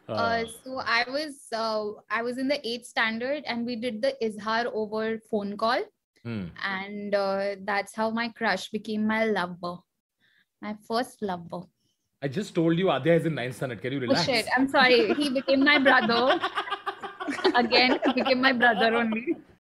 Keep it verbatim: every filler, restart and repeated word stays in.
Uh, so I was uh, I was in the eighth standard and we did the izhar over phone call. Hmm. And uh, that's how my crush became my lover. My first lover. I just told you Adya is in ninth standard. Can you Oh relax? shit, I'm sorry. He became my brother. Again, he became my brother only.